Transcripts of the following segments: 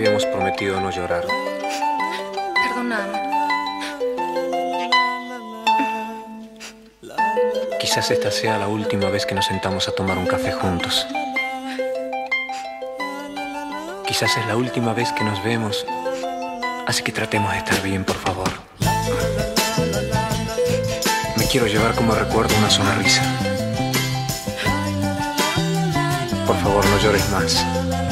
Habíamos prometido no llorar. Perdóname. Quizás esta sea la última vez que nos sentamos a tomar un café juntos. Quizás es la última vez que nos vemos. Así que tratemos de estar bien, por favor. Me quiero llevar como recuerdo una sonrisa. Por favor, no llores más.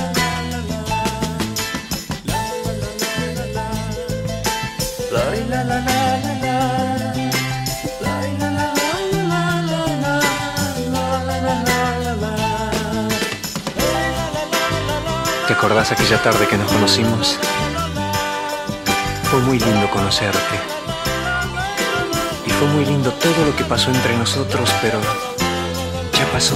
¿Te acordás aquella tarde que nos conocimos? Fue muy lindo conocerte. Y fue muy lindo todo lo que pasó entre nosotros, pero ya pasó.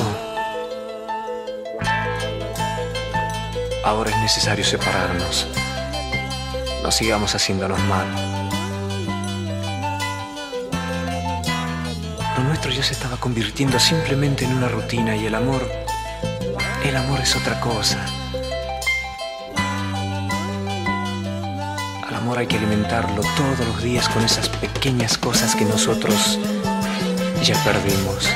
Ahora es necesario separarnos. No sigamos haciéndonos mal. Lo nuestro ya se estaba convirtiendo simplemente en una rutina y el amor es otra cosa. Al amor hay que alimentarlo todos los días con esas pequeñas cosas que nosotros ya perdimos.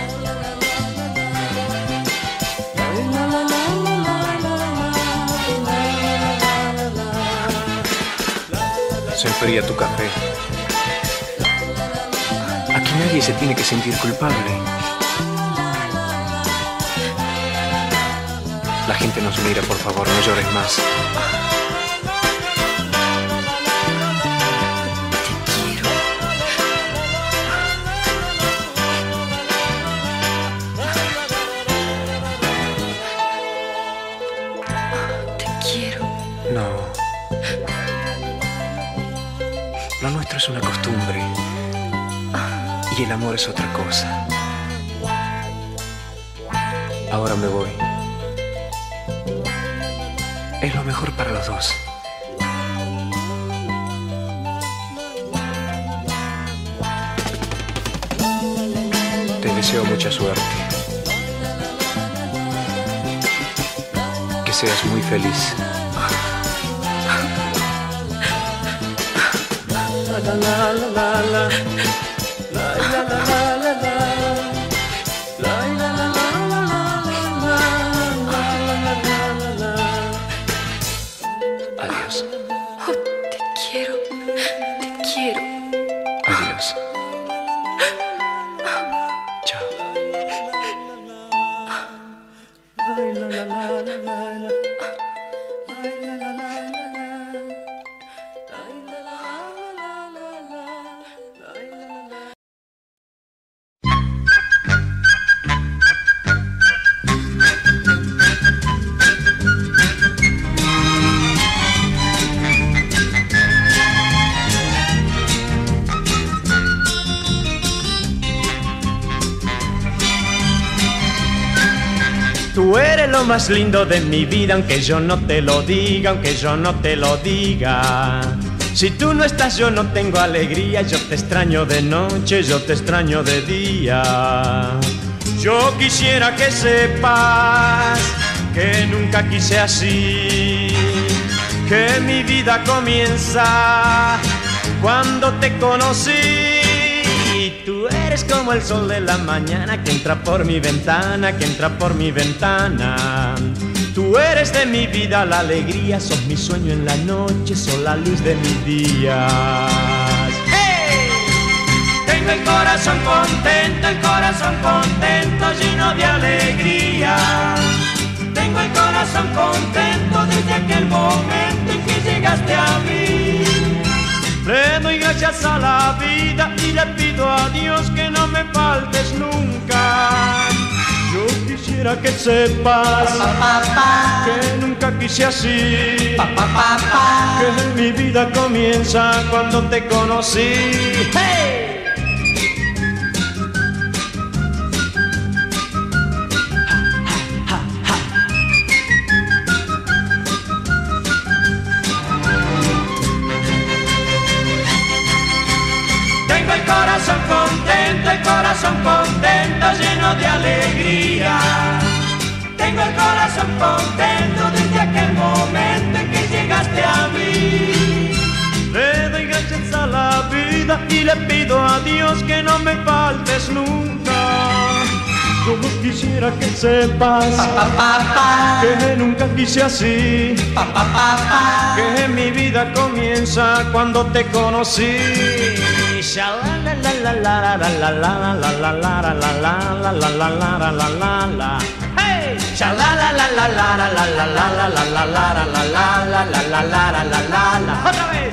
Se enfría tu café. Aquí nadie se tiene que sentir culpable. La gente nos mira, por favor, no llores más. No. Lo nuestro es una costumbre. Y el amor es otra cosa. Ahora me voy. Es lo mejor para los dos. Te deseo mucha suerte. Que seas muy feliz. La la la la la. La la la la la la. La la la la la la. Adiós. Oh, te quiero. Adiós. Chao. Tú eres lo más lindo de mi vida, aunque yo no te lo diga, aunque yo no te lo diga. Si tú no estás yo no tengo alegría, yo te extraño de noche, yo te extraño de día. Yo quisiera que sepas que nunca quise así, que mi vida comienza cuando te conocí. Tú eres como el sol de la mañana que entra por mi ventana, que entra por mi ventana. Tú eres de mi vida la alegría, sos mi sueño en la noche, sos la luz de mis días. ¡Hey! Tengo el corazón contento, lleno de alegría. Tengo el corazón contento desde aquel momento en que llegaste a mí. Le doy gracias a la vida y le pido a Dios que no me faltes nunca. Yo quisiera que sepas que nunca quise así, que mi vida comienza cuando te conocí. ¡Hey! El corazón contento, lleno de alegría. Tengo el corazón contento desde aquel momento en que llegaste llegaste a mí. Le doy gracias a la vida y le pido a Dios que no me faltes nunca. Como quisiera que sepas que nunca quise así, que mi vida comienza cuando te conocí. Otra vez.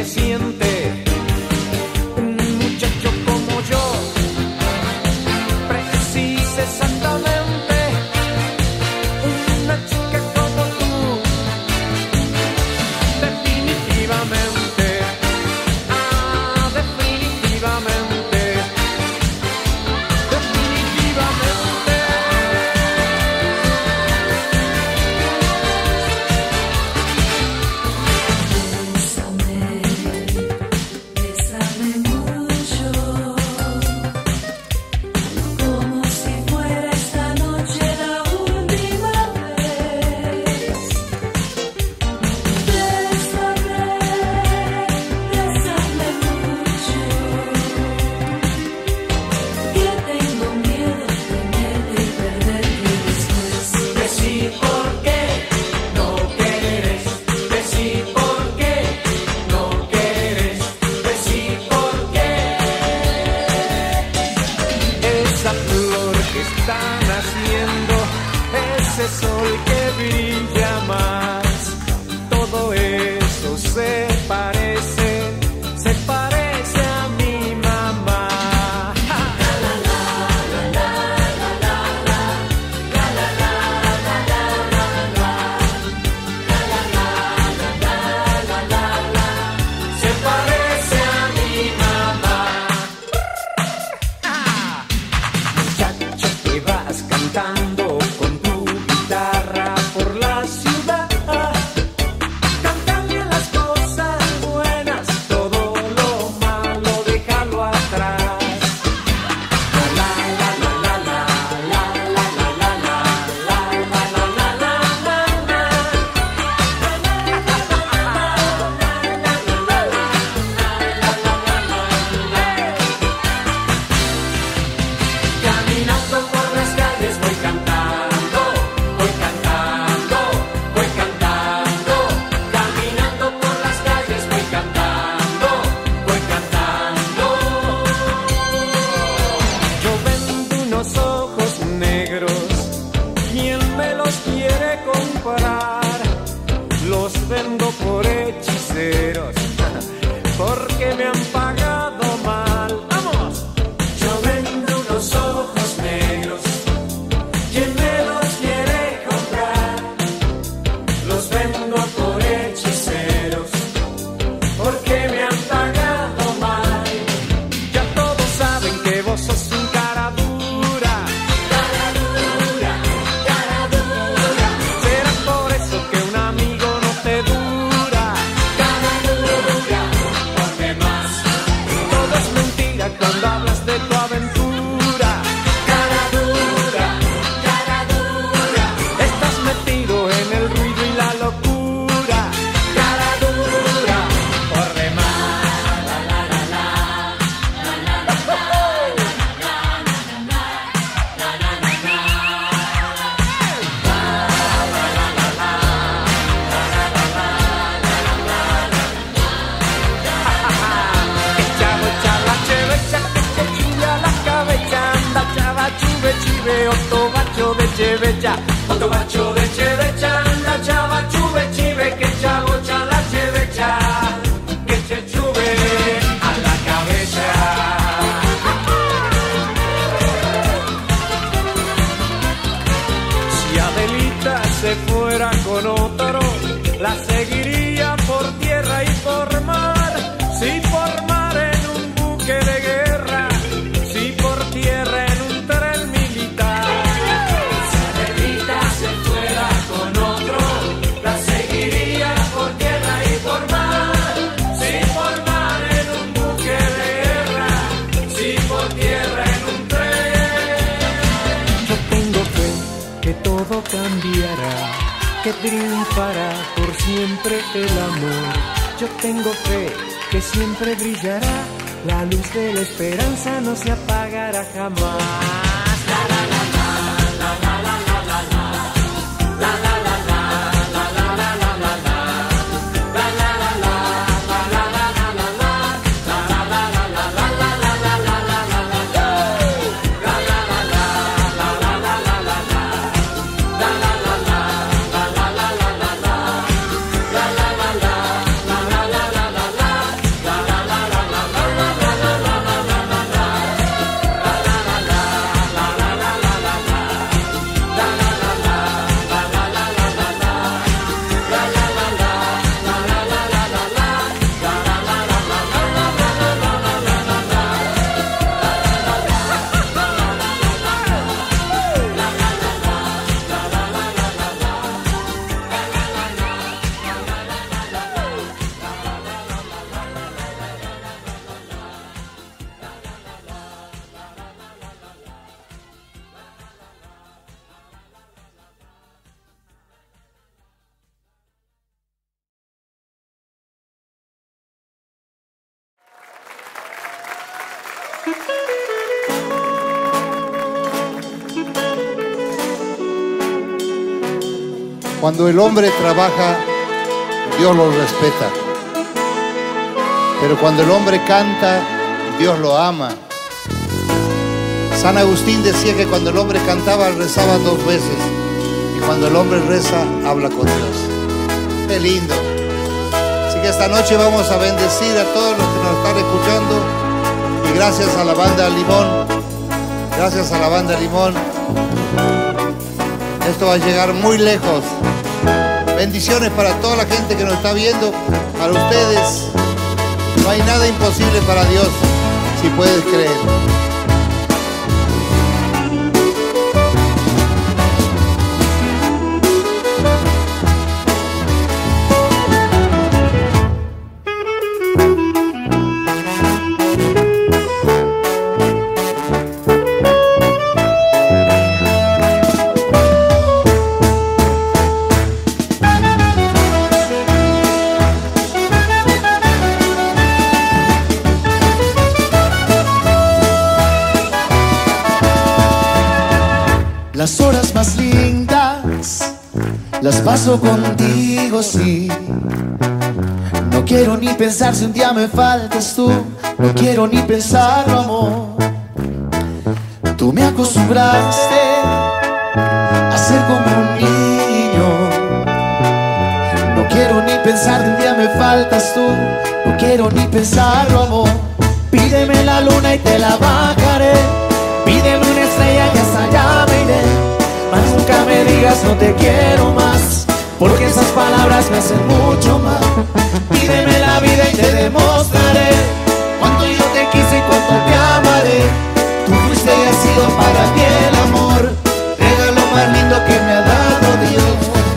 que siente un muchacho como yo. Precisa exactamente una chica como tú. Definitivamente, definitivamente, definitivamente. Bésame mucho, como si fuera esta noche la última vez. Bésame mucho, que tengo miedo de tenerte y perderte después. Decí por qué no quieres, decí por qué no quieres, decí por qué. Esa flor que está naciendo, ese sol que brilla más, todo eso se parece a mi mamá. Se parece a mi mamá. Muchacho que vas cantando con tu guitarra por la ciudad, cántale las cosas buenas, todo lo malo déjalo atrás. La la la la la la la la la la la la la la la. Caminando por las calles voy cantando, voy cantando, voy cantando. Caminando por las calles voy cantando, voy cantando. Yo vendo unos ojos negros, ¿quién me los quiere comprar? Los vendo por hechiceros, porque me han pagado mal. ¡Vamos! Yo vendo unos ojos negros, ¿quién me los quiere comprar? Los vendo por hechiceros, porque me han pagado mal. Ya todos saben que vos sos un cara dura. Cara dura, cara dura. Será por eso que un amigo no te dura. Cara dura, por demás. Todo es mentira cuando hablas de tu aventura. Cara dura, cara dura. Estás metido en el ruido y la locura. Cara dura, por demás. La la la la, la la la la, la la la la, la que chavo chala chevecha, que se chulla la cabeza, anda chava chuve chive, otto bacho de chevecha, otto bacho de chevecha, anda chava chuve chive, que chavo chala chevecha, que se chuve a la cabeza. Si Adelita se fuera con otro, la seguiría por tierra y por mar. Si por mar en un buque de guerra, si por tierra en un tren militar. Si Adelita se fuera con otro, la seguiría por tierra y por mar. Si por mar en un buque de guerra, si por tierra en un tren. Yo tengo fe que todo cambiará, que triunfará por siempre el amor. Yo tengo fe que siempre brillará, la luz de la esperanza no se apagará jamás. La la la la, la la la la la la, la la la la, la la la la la la, la la la la, la la la la la la, la la la la la la la la la la la la, la la la la la la la la. Cuando el hombre trabaja, Dios lo respeta. Pero cuando el hombre canta, Dios lo ama. San Agustín decía que cuando el hombre cantaba, rezaba 2 veces. Y cuando el hombre reza, habla con Dios. ¡Qué lindo! Así que esta noche vamos a bendecir a todos los que nos están escuchando. Y gracias a la banda Limón, gracias a la banda Limón, esto va a llegar muy lejos. Bendiciones para toda la gente que nos está viendo, para ustedes. No hay nada imposible para Dios, si puedes creer. Las horas más lindas las paso contigo, sí. No quiero ni pensar si un día me faltas tú. No quiero ni pensarlo, amor. Tú me acostumbraste a ser como un niño. No quiero ni pensar si un día me faltas tú. No quiero ni pensarlo, amor. Pídeme la luna y te la bajaré. Pídeme una estrella y hasta allá me iré. Mas nunca me digas no te quiero más, porque esas palabras me hacen mucho mal. Pídeme la vida y te demostraré cuánto yo te quise y cuánto te amaré. Tú fuiste y has sido para mí el amor, regalo más lindo que me ha dado Dios.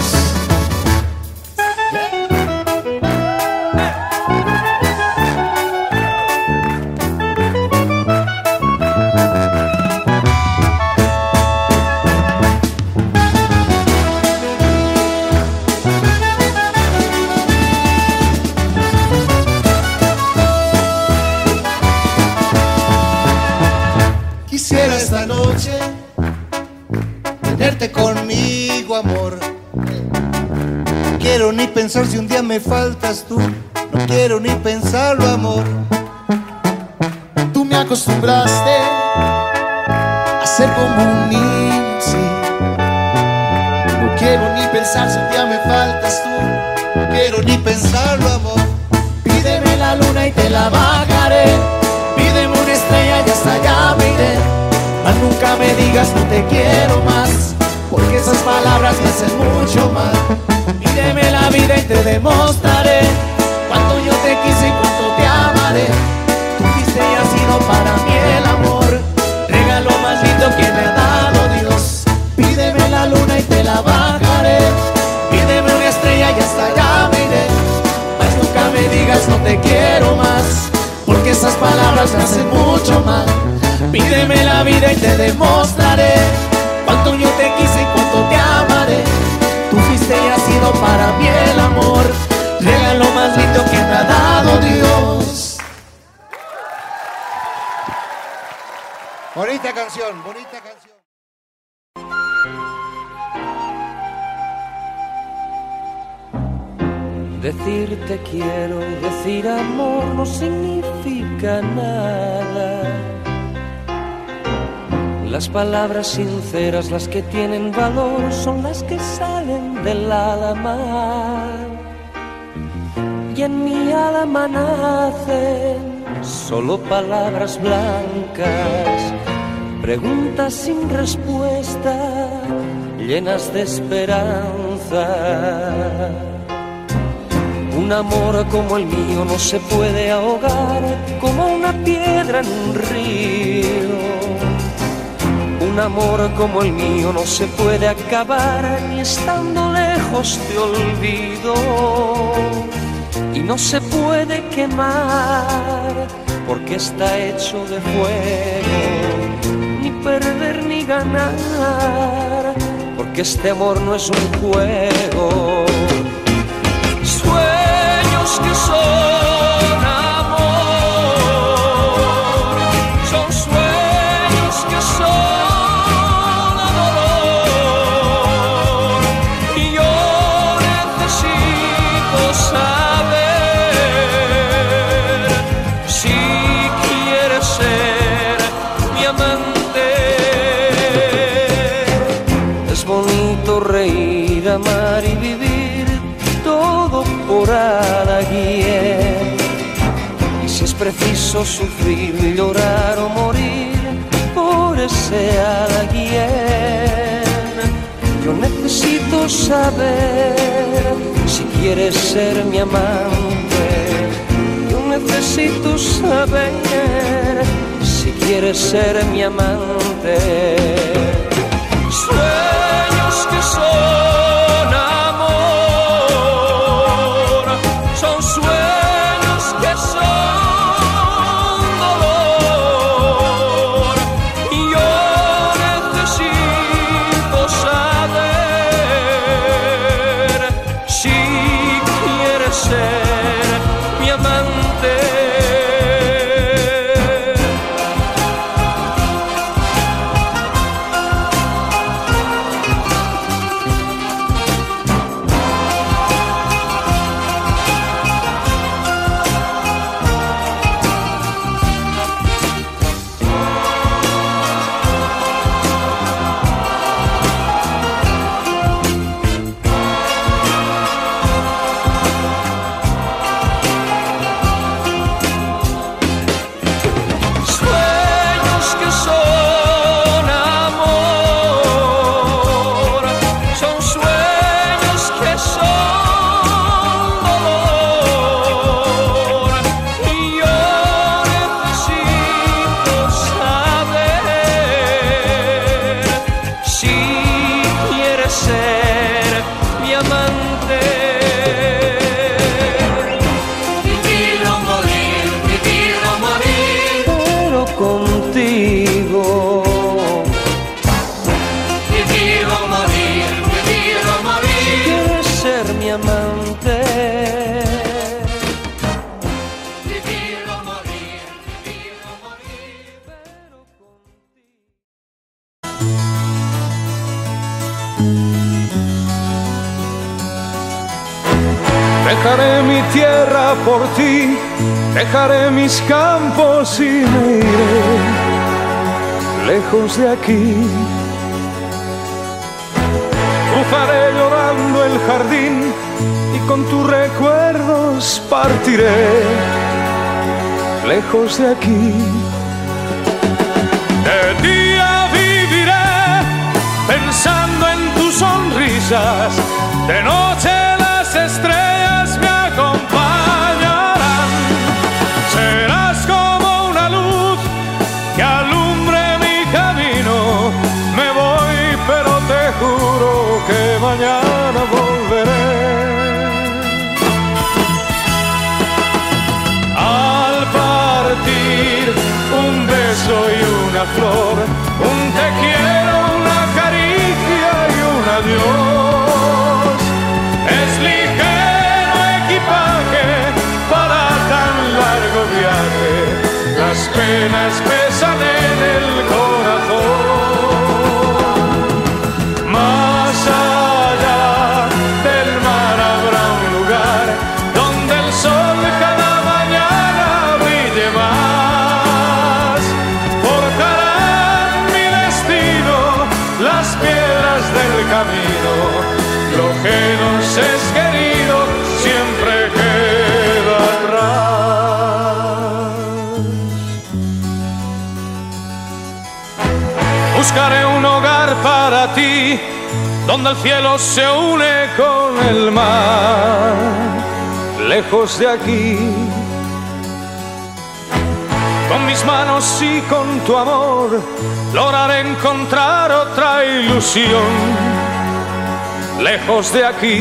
Quisiera esta noche tenerte conmigo, amor. No quiero ni pensar si un día me faltas tú. No quiero ni pensarlo, amor. Tú me acostumbraste a ser como un niño, sí. No quiero ni pensar si un día me faltas tú. No quiero ni pensarlo, amor. Pídeme la luna y te la bajaré. Pídeme una estrella y hasta allá me iré. Mas nunca me digas no te quiero más, porque esas palabras me hacen mucho mal. Pídeme la vida y te demostraré cuánto yo te quise y cuánto te amaré. Tú fuiste y has sido para mí el amor, regalo más lindo que me ha dado Dios. Pídeme la luna y te la bajaré. Pídeme una estrella y hasta allá me iré. Mas nunca me digas no te quiero más, porque esas palabras me hacen mucho mal. Pídeme la vida y te demostraré cuánto yo te quise y cuánto te amaré. Tú fuiste y has sido para mí el amor, regalo más lindo que me ha dado Dios. Bonita canción, bonita canción. Decir te quiero, decir amor no significa nada. Las palabras sinceras, las que tienen valor, son las que salen del alma. Y en mi alma nacen solo palabras blancas, preguntas sin respuesta, llenas de esperanza. Un amor como el mío no se puede ahogar como una piedra en un río. Un amor como el mío no se puede acabar ni estando lejos te olvido. Y no se puede quemar porque está hecho de fuego. Ni perder ni ganar porque este amor no es un juego. Sueños que son amor, son sueños que son dolor. Y yo enamorada guíe. Y si es preciso sufrir, llorar o morir por ese alguien, yo necesito saber si quieres ser mi amante. Yo necesito saber si quieres ser mi amante. Sueños que son amor, son sueños que son dolor. Y yo necesito saber si quieres ser mi amante. Dejaré mi tierra por ti, dejaré mis campos y me iré lejos de aquí. Cruzaré llorando el jardín y con tus recuerdos partiré lejos de aquí. De día viviré pensando en tus sonrisas, de noche las estrellas me acompañarán. Serás como una luz que alumbre mi camino. Me voy, pero te juro que mañana volveré. Al partir, un beso y una flor, un te quiero, una caricia y un adiós. Es ligero equipaje para tan largo viaje, las penas pesan en el corazón. Más allá del mar habrá un lugar donde el sol cada mañana brille más. Forjarán mi destino las piedras del camino. Lo que nos es querido siempre queda atrás. Buscaré un hogar para ti, donde el cielo se une con el mar, lejos de aquí. Con mis manos y con tu amor lograré encontrar otra ilusión, lejos de aquí.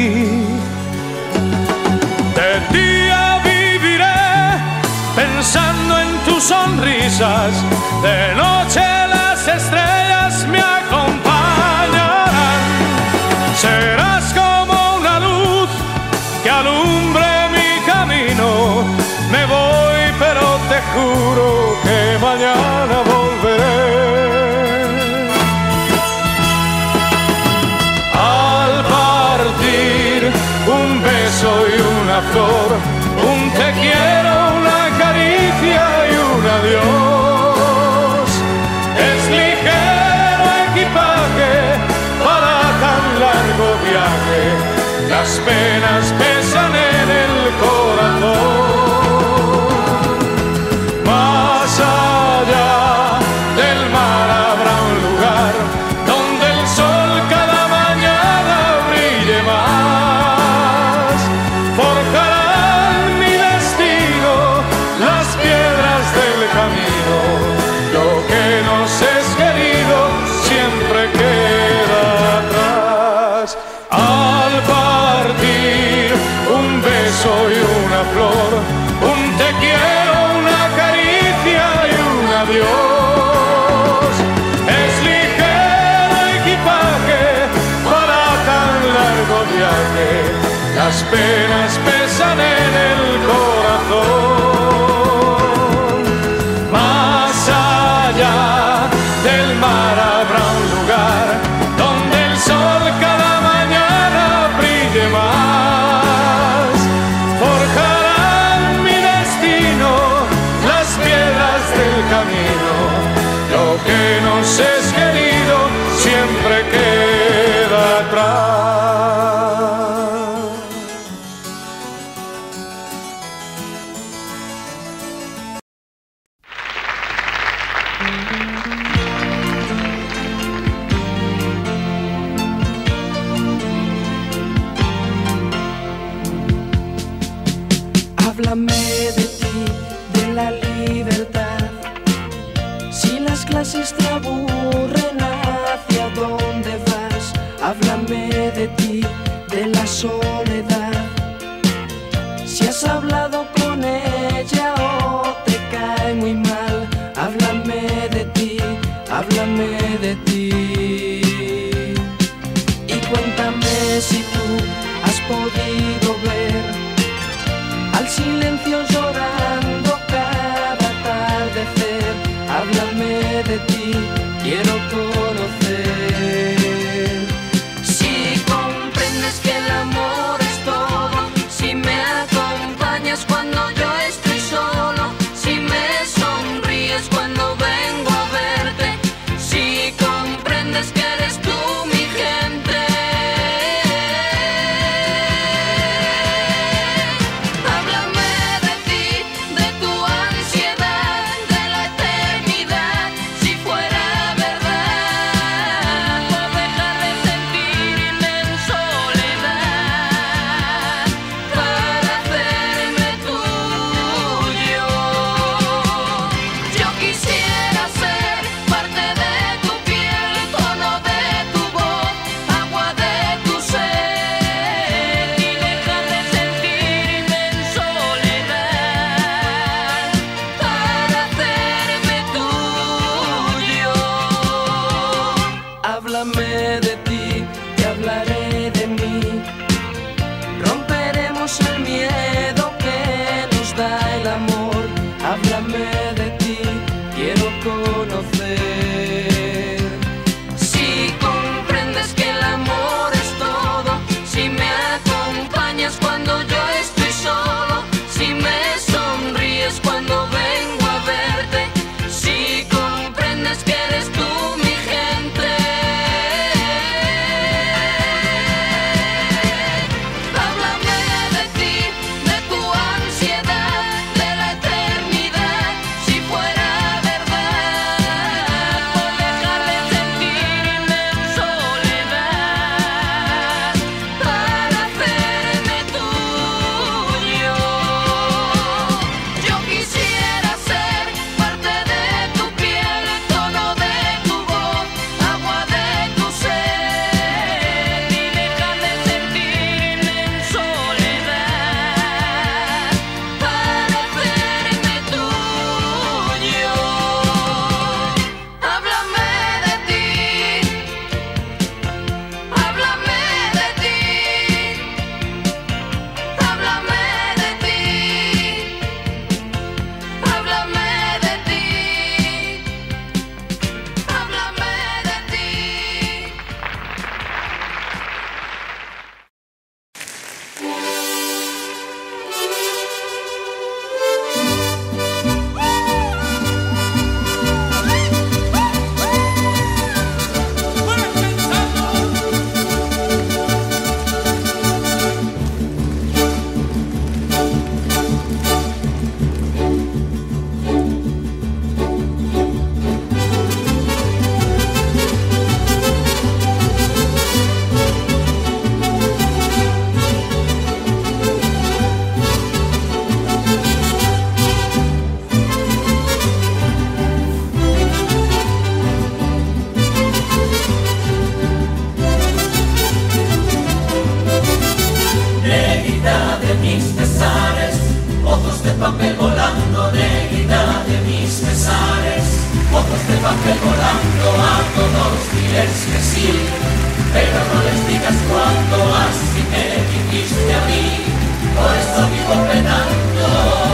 De día viviré pensando en tus sonrisas, de noche las estrellas me acompañarán. Serás como una luz que alumbre mi camino. Me voy, pero te juro que mañana volveré. Un beso y una flor, un te quiero, una caricia y un adiós. Es ligero equipaje para tan largo viaje, las penas pesan en el te quiero, una caricia y un adiós. Es ligero equipaje para tan largo viaje, las penas pesan en el corazón. Más allá del mar habrá un lugar donde el sol cada mañana brille más. Forjarán mi destino las piedras del camino. Lo que nos es querido siempre queda atrás. Háblame de ti, de la libertad. Si las clases te aburren, ¿hacia dónde vas? Háblame de ti, de la soledad. Si has hablado con ella o te cae muy mal, háblame de ti, háblame de ti. Y cuéntame si tú has podido ver al silencio llorando cada atardecer. Háblame de ti, quiero conocer. Si comprendes que el amor es todo, si me acompañas cuando yo estoy solo, si me sonríes cuando vengo a verte, si comprendes que eres tú mi gente. Háblame de ti, te hablaré de mí. Romperemos el miedo que nos da el amor. Háblame de ti, quiero conocer. Si comprendes que el amor es todo, si me acompañas cuando yo estoy solo, si me sonríes cuando vengo a verte, si comprendes que eres tú mi gente. Negrita de mis pesares, ojos de papel volando. cantidad de mis pesares, otros de papel volando a todos diles que sí, pero no les digas cuánto así me dijiste a mí, por eso vivo penando.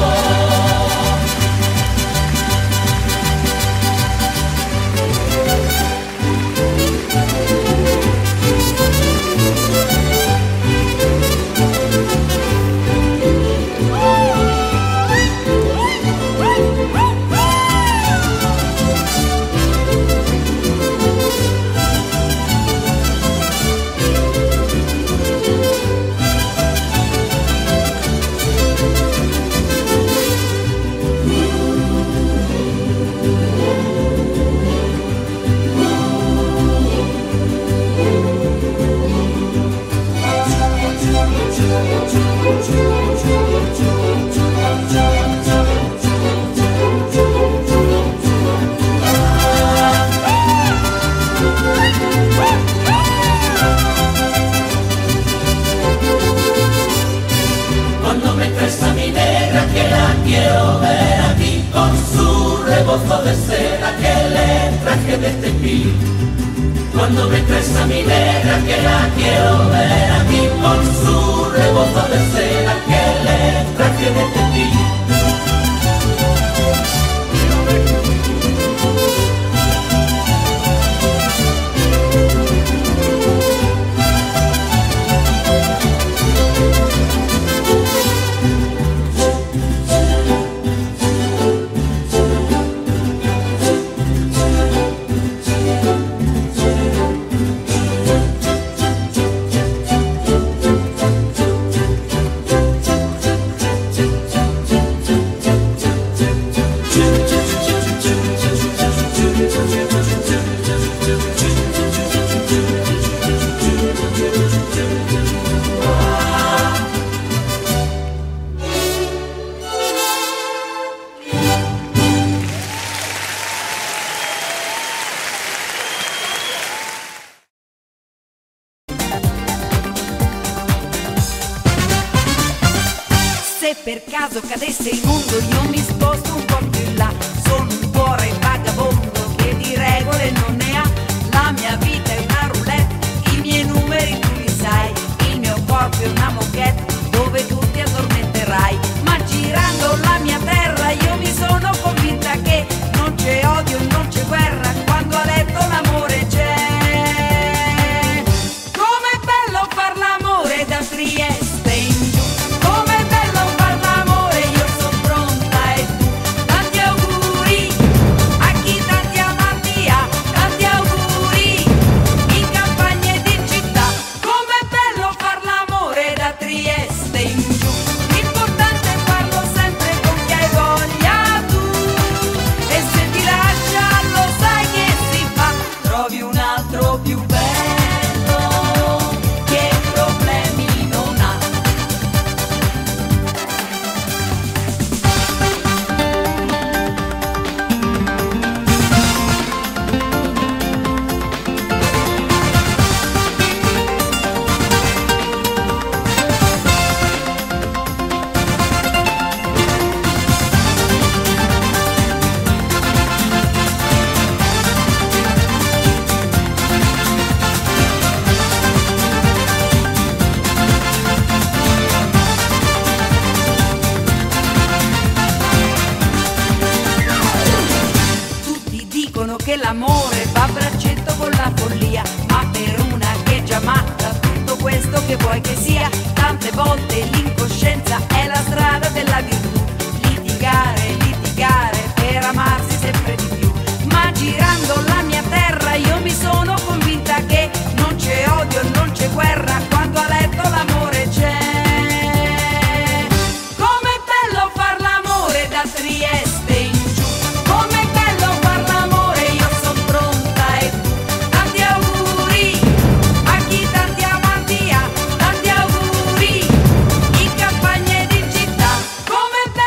Cuando me traes a mi negra que la quiero ver aquí con su rebozo de seda que le traje de Tepí. Cuando me traes a mi negra que la quiero ver aquí con su rebozo de seda que le traje de Tepí. Se per caso cadesse il mondo io mi sposto un po' più in là. Sono un cuore vagabondo che di regole non ne ha. La mia vita è una roulette, i miei numeri tu li sai. Il mio corpo è una moquette dove tu ti addormenterai. Ma girando la mia terra io mi sono convinta che non c'è odio, non c'è guerra quando a letto l'amore c'è. Com'è bello far l'amore da Trieste in giù. Com'è bello far l'amore, io sono pronta e tu. Tanti auguri a chi tanti amanti ha, tanti auguri in campagna ed in città. Com'è bello far l'amore da Trieste in giù. L'importante è farlo sempre con chi hai voglia tu. E se ti lascia lo sai che si fa, trovi un altro più bello che problemi non ha. Tutti dicono che l'amore va a braccetto con la follia, ma per una che è già matta tutto questo che vuoi che sia. Tante volte l'incoscienza è la strada della virtù. Litigare, litigare per amarsi sempre di più. Ma girando la mia terra io mi sono convinta che non c'è odio, non c'è guerra quando a letto l'amore c'è. Com'è bello far l'amore da Trieste in giù. Com'è bello far l'amore, io sono pronta e tu. Tanti auguri a chi tanti amanti ha, tanti auguri in campagna ed in città. Com'è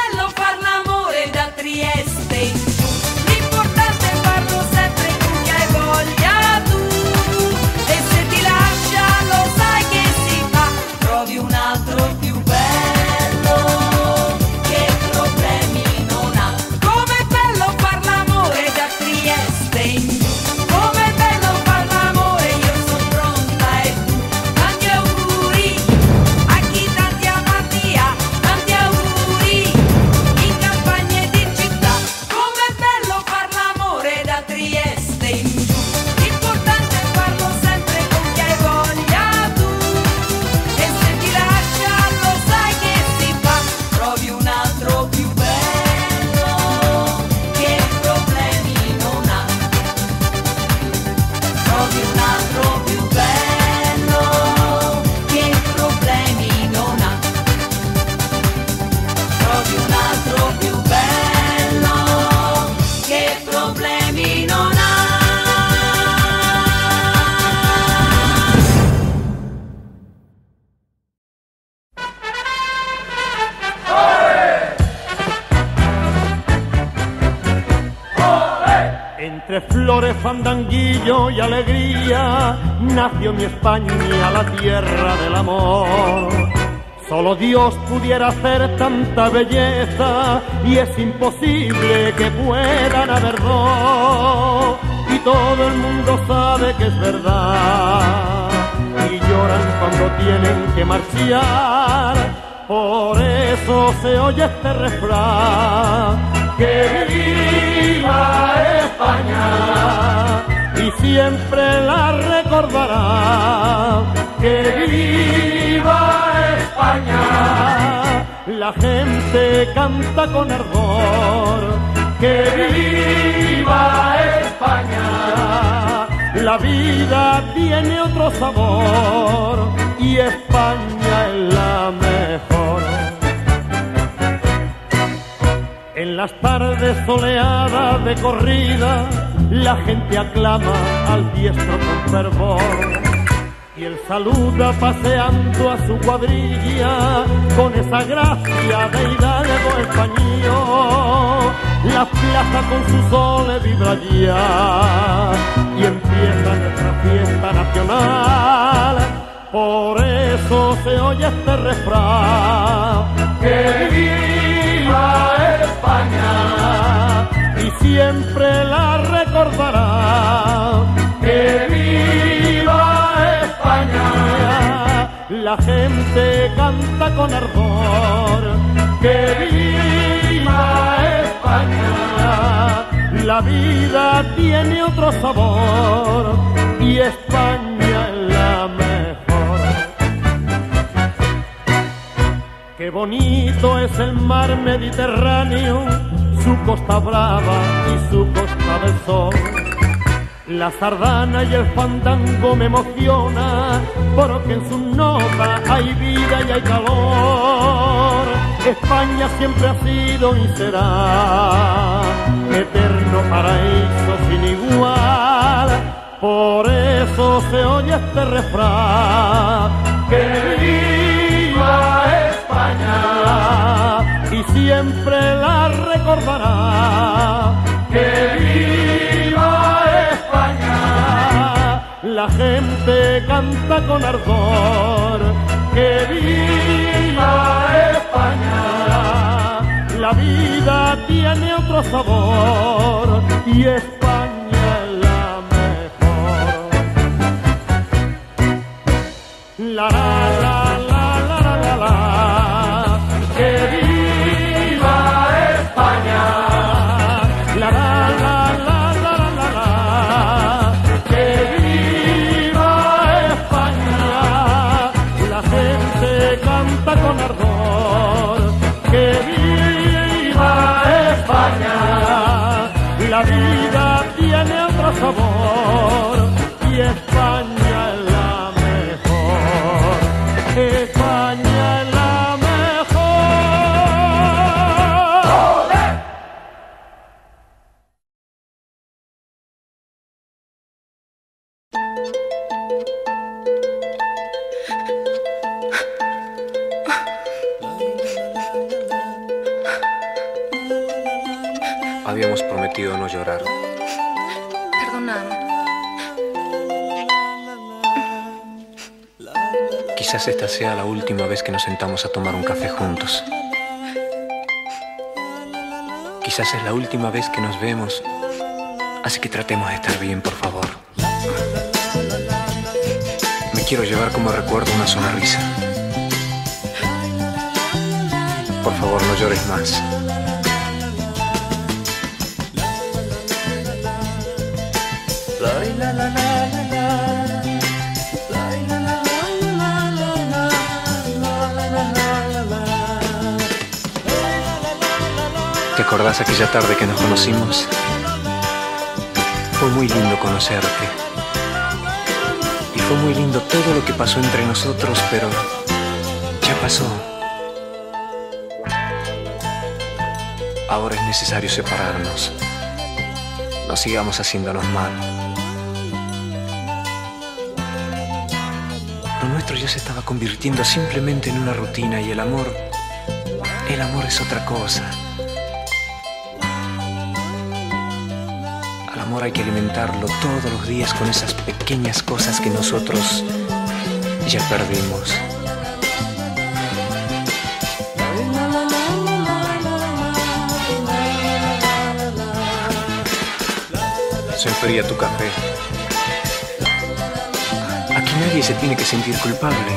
Entre flores, fandanguillo y alegría nació mi España, la tierra del amor. Solo Dios pudiera hacer tanta belleza y es imposible que puedan haber dos. Y todo el mundo sabe que es verdad y lloran cuando tienen que marchar. Por eso se oye este refrán: que viva España, y siempre la recordará. Que viva España, la gente canta con ardor. Que viva España, la vida tiene otro sabor y España es la mejor. En las tardes soleadas de corrida, la gente aclama al diestro con fervor. Y él saluda paseando a su cuadrilla con esa gracia de hidalgo español. La plaza con su sol vibra ya y empieza nuestra fiesta nacional. Por eso se oye este refrán: que viva España, y siempre la recordará. Que viva España, la gente canta con ardor. Que viva España, la vida tiene otro sabor y España es la mejor. Qué bonito es el mar Mediterráneo, su costa brava y su costa del sol. La sardana y el fandango me emociona, porque en sus notas hay vida y hay calor. España siempre ha sido y será eterno paraíso sin igual. Por eso se oye este refrán: que viva España, y siempre la recordará. Que viva España, la gente canta con ardor. Que viva España, la vida tiene otro sabor y España es la mejor. La la la la la la la, que viva España. La la la la la la la, que viva España, la gente canta con ardor. Que viva España, la vida tiene otro sabor y España es la mejor. España es la Habíamos prometido no llorar. Perdóname. Quizás esta sea la última vez que nos sentamos a tomar un café juntos. Quizás es la última vez que nos vemos, así que tratemos de estar bien, por favor. Me quiero llevar como recuerdo una sonrisa. Por favor, no llores más. ¿Te acordás aquella tarde que nos conocimos? Fue muy lindo conocerte. Y fue muy lindo todo lo que pasó entre nosotros, pero ya pasó. Ahora es necesario separarnos. No sigamos haciéndonos mal. Lo nuestro ya se estaba convirtiendo simplemente en una rutina y el amor es otra cosa. Al amor hay que alimentarlo todos los días con esas pequeñas cosas que nosotros ya perdimos. Se enfría tu café. Aquí nadie se tiene que sentir culpable.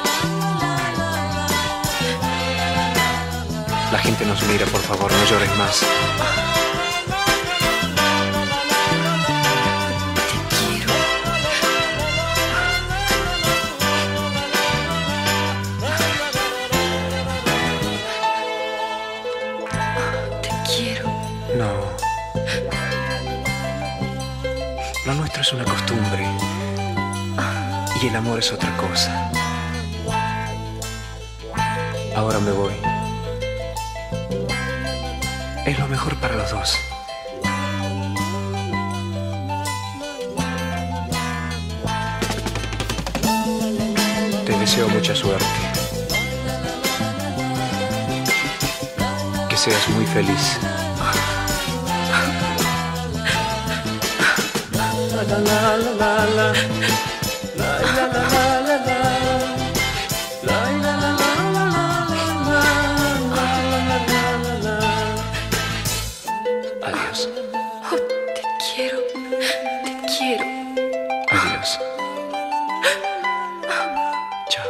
La gente nos mira, por favor, no llores más. Lo nuestro es una costumbre y el amor es otra cosa. Ahora me voy. Es lo mejor para los dos. Te deseo mucha suerte. Que seas muy feliz. La la la la la, la la la la la, la la la la la. Adiós. Oh, te quiero. Adiós. Chao.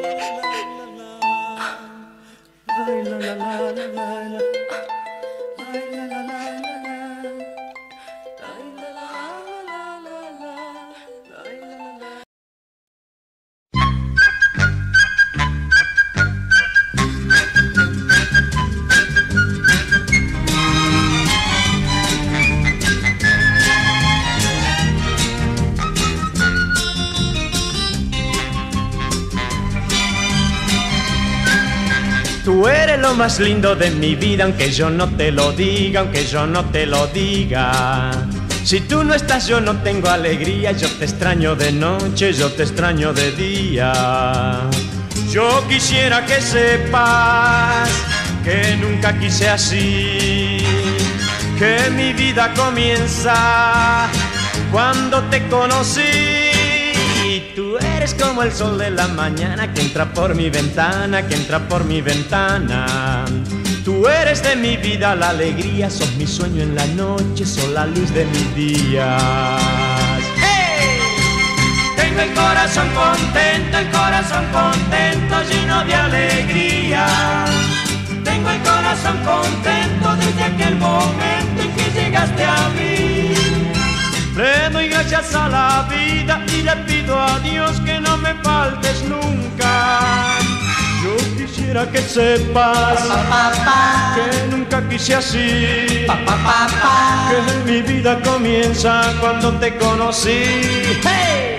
Tú eres lo más lindo de mi vida, aunque yo no te lo diga, aunque yo no te lo diga. Si tú no estás yo no tengo alegría, yo te extraño de noche, yo te extraño de día. Yo quisiera que sepas que nunca quise así, que mi vida comienza cuando te conocí. Tú eres como el sol de la mañana que entra por mi ventana, que entra por mi ventana. Tú eres de mi vida la alegría, sos mi sueño en la noche, sos la luz de mis días. ¡Hey! Tengo el corazón contento, lleno de alegría. Tengo el corazón contento desde aquel momento en que llegaste a mí. Le doy gracias a la vida y le pido a Dios que no me faltes nunca. Yo quisiera que sepas que nunca quise así, que mi vida comienza cuando te conocí. ¡Hey!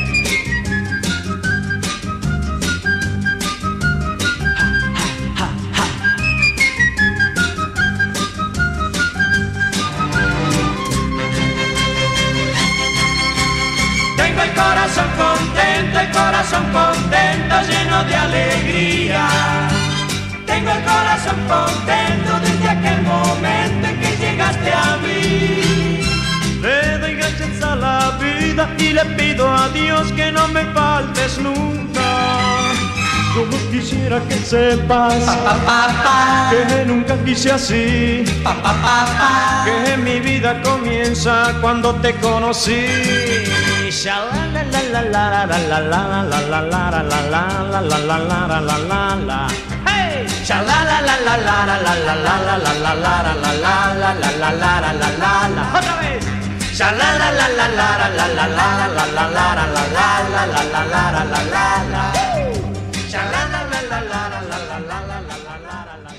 El corazón contento, lleno de alegría. Tengo el corazón contento desde aquel momento en que llegaste a mí. Le doy gracias a la vida y le pido a Dios que no me faltes nunca. Yo quisiera que sepas que nunca quise así, que mi vida comienza cuando te conocí. La la la la la la la la la la la la la la la la. Hey, la la la la la la la la la la la la la la la la la la. Otra vez. La la la la la la la la la la la la la la la la la la la la. La la la la la la la la la la la la la.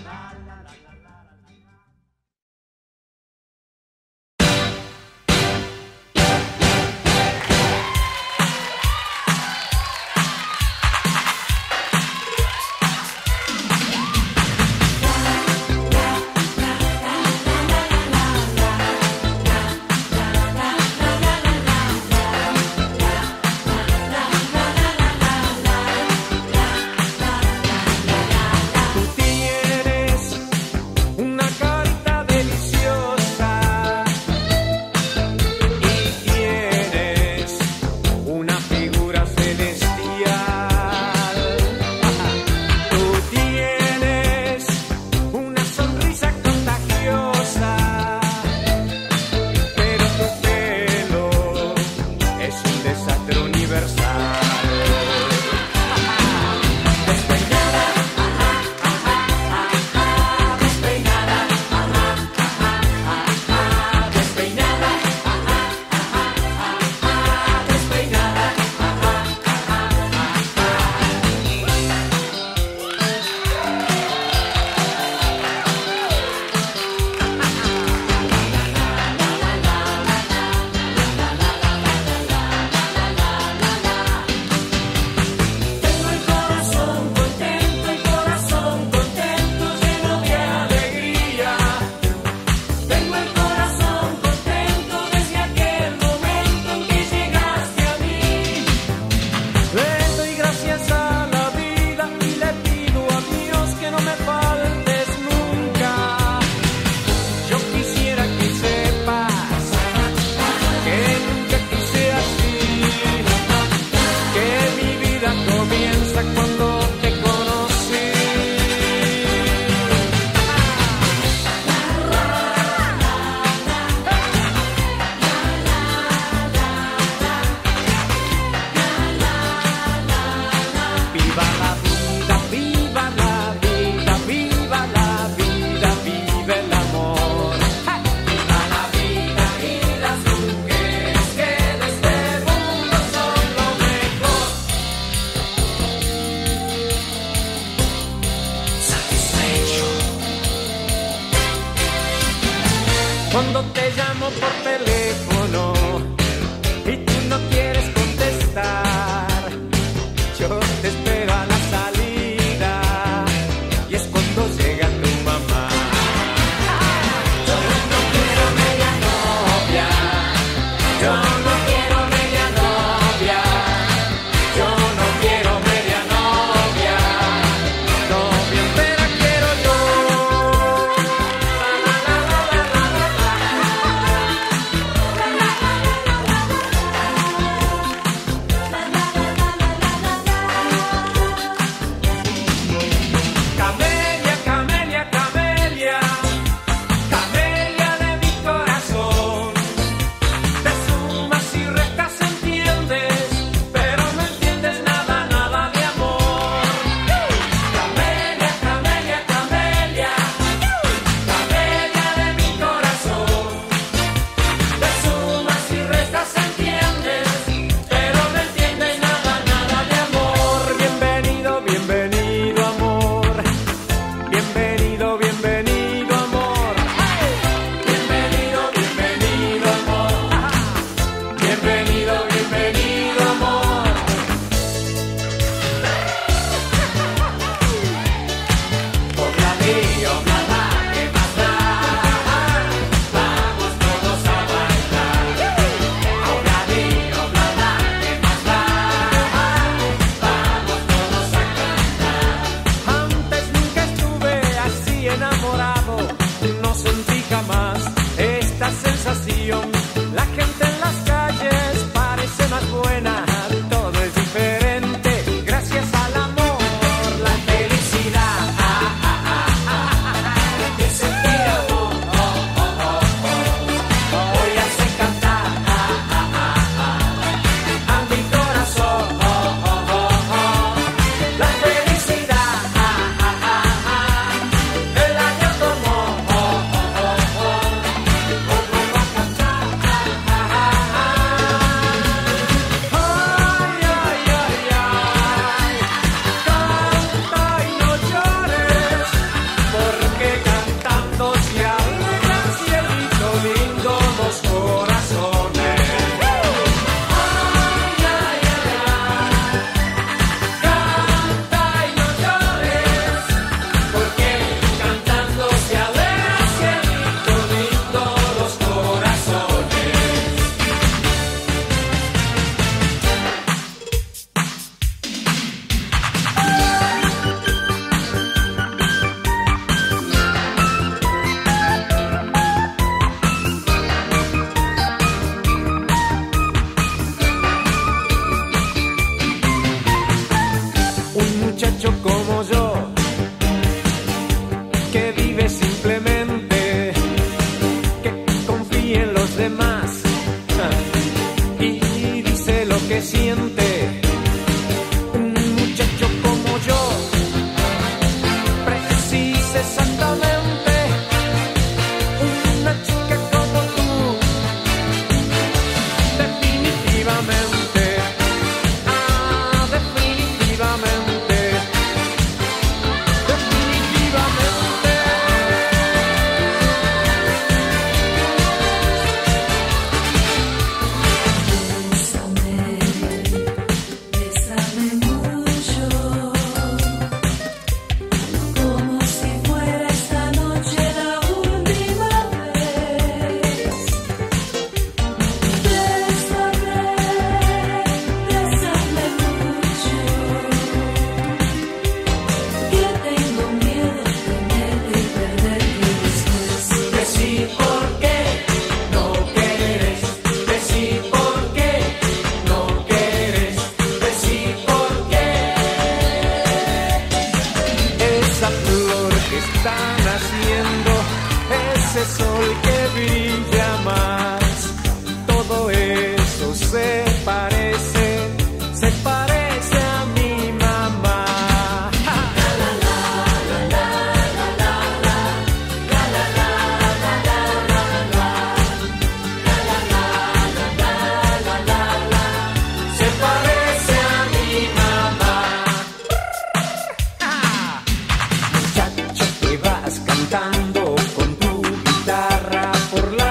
Cuando te llamo por teléfono y tú no quieres contestar, yo te espero a la salida y es cuando llega tu mamá. Yo no quiero media novia, yo no quiero media novia, yo no quiero media novia, novia entera quiero yo. Camelia, Camelia, Camelia, Camelia de mi corazón. Te sumas y restas, entiendes, pero no entiendes nada, nada de amor. Camelia, Camelia, Camelia, Camelia de mi corazón. Te sumas y restas, entiendes, pero no entiendes nada, nada de amor. Bienvenido, bienvenido amor. Bienvenido, bienvenido amor. Bienvenido, bienvenido amor. Bienvenido, bienvenido amor. Obladío, nada, ¿qué más da? Vamos todos a bailar. Obladío, nada, ¿qué más da? Vamos todos a cantar. Antes nunca estuve así enamorado, no sentí jamás esta sensación. La gente en las calles parece más buena, todo es diferente gracias al amor. La felicidad que sentí amor hoy hace cantar a mi corazón. La felicidad el año tomó ay, ay, ay, ay. Canta y no llores, porque cantando se alegran, cielito lindo, los corazones. Ay, ay, ay, ay. Canta y no llores, porque cantando se alegran, cielito lindo, los corazones. Un muchacho como yo, que vive simplemente, que confía en los demás y dice lo que siente. Un muchacho como yo precisa exactamente una chica como tú, definitivamente. Definitivamente, definitivamente. Bésame mucho, como si fuera esta noche la última vez. Bésame mucho, que tengo miedo de tenerte y perderte después. Decí por qué no quieres, decí por qué no quieres, decí por qué. Esa flor que están haciendo, ese sol que brilla más, todo eso se parece a mi mamá. Se parece a mi mamá. Muchacho que vas cantando con tu guitarra por la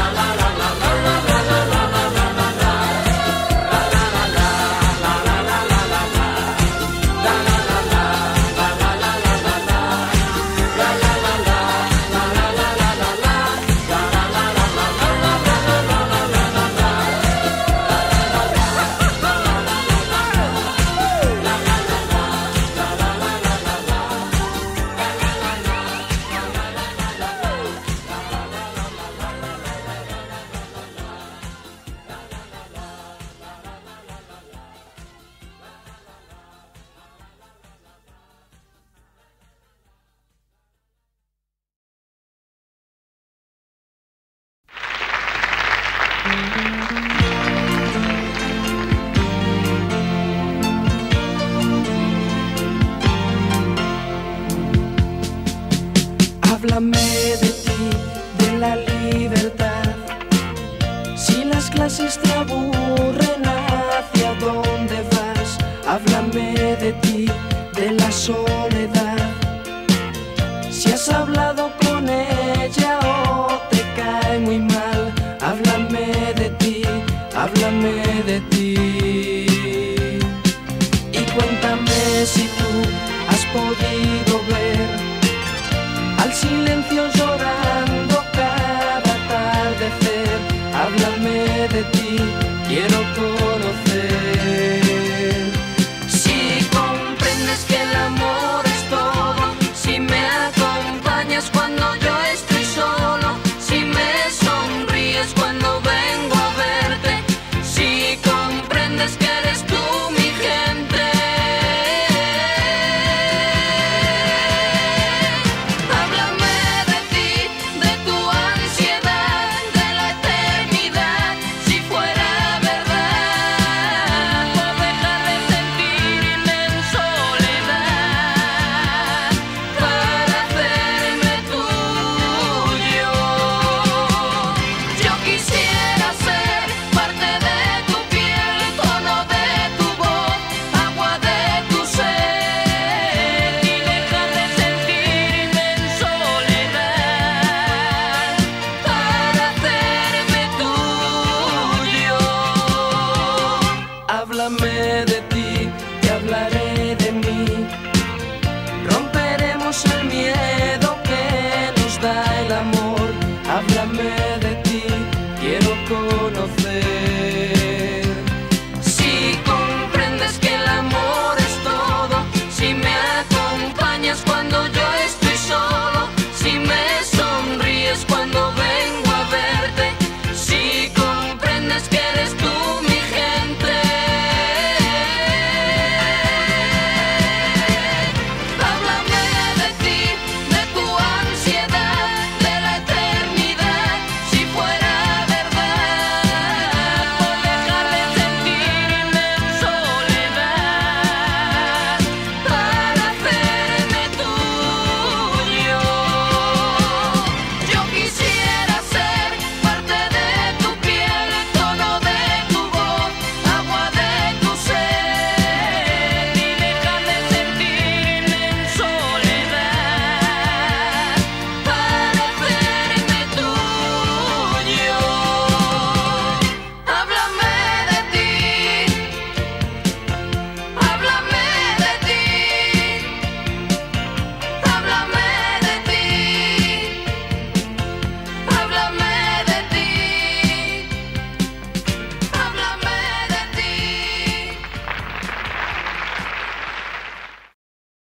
Háblame de ti, de la libertad. Si las clases te aburren, ¿hacia dónde vas? Háblame de ti, de la soledad. Si has hablado con ella o te cae muy mal, háblame de ti, háblame de ti. Y cuéntame si tú has podido ver al silencio llorando cada atardecer. Háblame de ti, quiero conocer.